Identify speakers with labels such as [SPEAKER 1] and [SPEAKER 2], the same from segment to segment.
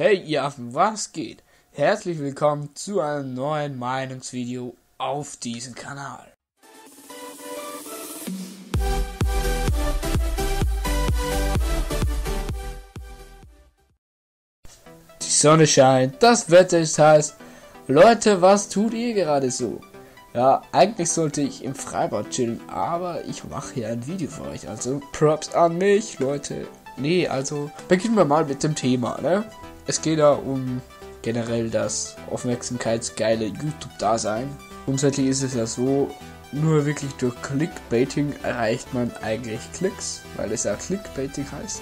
[SPEAKER 1] Hey ihr Affen, was geht? Herzlich willkommen zu einem neuen Meinungsvideo auf diesem Kanal. Die Sonne scheint, das Wetter ist heiß. Leute, was tut ihr gerade so? Ja, eigentlich sollte ich im Freibad chillen, aber ich mache hier ein Video für euch, also Props an mich, Leute. Nee, also beginnen wir mal mit dem Thema, ne? Es geht da um generell das aufmerksamkeitsgeile YouTube-Dasein. Grundsätzlich ist es ja so, nur wirklich durch Clickbaiting erreicht man eigentlich Klicks, weil es ja Clickbaiting heißt.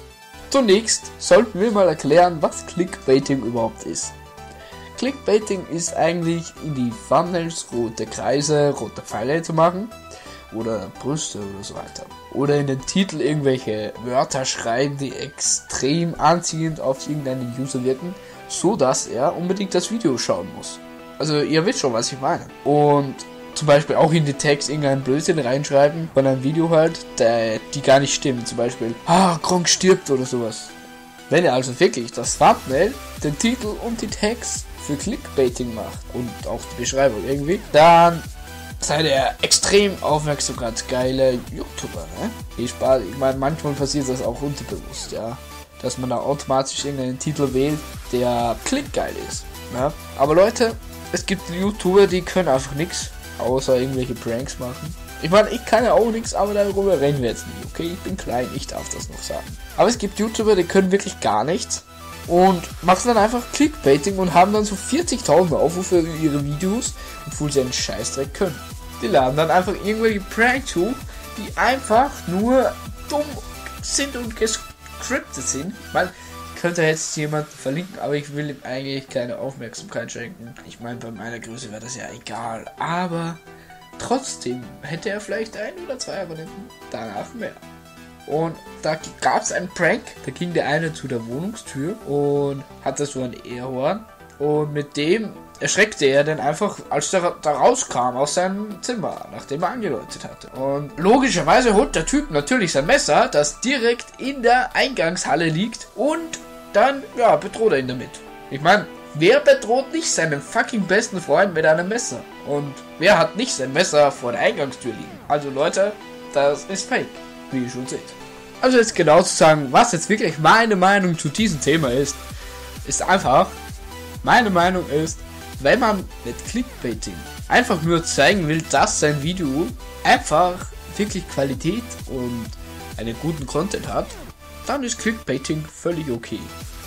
[SPEAKER 1] Zunächst sollten wir mal erklären, was Clickbaiting überhaupt ist. Clickbaiting ist eigentlich in die Thumbnails rote Kreise, rote Pfeile zu machen oder Brüste oder so weiter. Oder in den Titel irgendwelche Wörter schreiben, die extrem anziehend auf irgendeinen User wirken, so dass er unbedingt das Video schauen muss. Also ihr wisst schon, was ich meine. Und zum Beispiel auch in die Tags irgendeinen Blödsinn reinschreiben von einem Video halt, die gar nicht stimmen. Zum Beispiel, Gronk stirbt oder sowas. Wenn ihr also wirklich das Thumbnail, den Titel und die Tags für Clickbaiting macht und auch die Beschreibung irgendwie, dann seid ihr extrem aufmerksamkeitsgeile YouTuber, ne? Ich meine, manchmal passiert das auch unterbewusst, ja. Dass man da automatisch irgendeinen Titel wählt, der klickgeil ist, ne? Aber Leute, es gibt YouTuber, die können einfach nichts, außer irgendwelche Pranks machen. Ich meine, ich kann ja auch nichts, aber darüber reden wir jetzt nicht, okay? Ich bin klein, ich darf das noch sagen. Aber es gibt YouTuber, die können wirklich gar nichts und machen dann einfach Clickbaiting und haben dann so 40.000 Aufrufe für ihre Videos, obwohl sie einen Scheißdreck können. Die laden dann einfach irgendwelche Pranks hoch, die einfach nur dumm sind und gescriptet sind. Ich könnte jetzt jemanden verlinken, aber ich will ihm eigentlich keine Aufmerksamkeit schenken. Ich meine, bei meiner Größe wäre das ja egal, aber trotzdem hätte er vielleicht 1 oder 2 Abonnenten, danach mehr. Und da gab es einen Prank, da ging der eine zu der Wohnungstür und hatte so ein Ehrhorn und mit dem erschreckte er dann einfach, als er da rauskam aus seinem Zimmer, nachdem er angeläutet hatte. Und logischerweise holt der Typ natürlich sein Messer, das direkt in der Eingangshalle liegt und dann, bedroht er ihn damit. Ich meine, wer bedroht nicht seinen fucking besten Freund mit einem Messer? Und wer hat nicht sein Messer vor der Eingangstür liegen? Also Leute, das ist fake, wie ihr schon seht. Also jetzt genau zu sagen, was jetzt wirklich meine Meinung zu diesem Thema ist einfach, meine Meinung ist, wenn man mit Clickbaiting einfach nur zeigen will, dass sein Video einfach wirklich Qualität und einen guten Content hat, dann ist Clickbaiting völlig okay.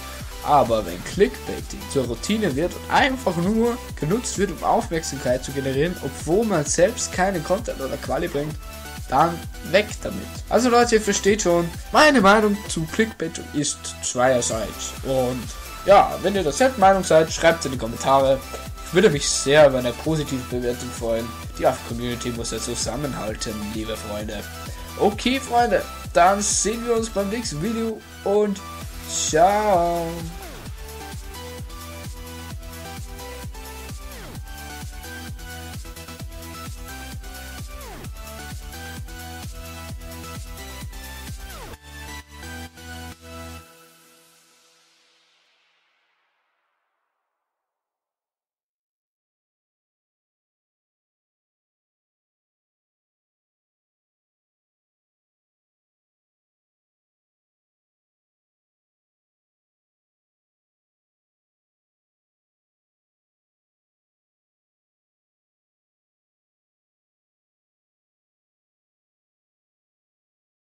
[SPEAKER 1] Aber wenn Clickbaiting zur Routine wird und einfach nur genutzt wird, um Aufmerksamkeit zu generieren, obwohl man selbst keinen Content oder Quali bringt, dann weg damit. Also Leute, ihr versteht schon, meine Meinung zu Clickbaiting ist zweierseits. Und ja, wenn ihr derselben Meinung seid, schreibt es in die Kommentare. Ich würde mich sehr über eine positive Bewertung freuen. Die Community muss ja zusammenhalten, liebe Freunde. Okay, Freunde, dann sehen wir uns beim nächsten Video und ciao.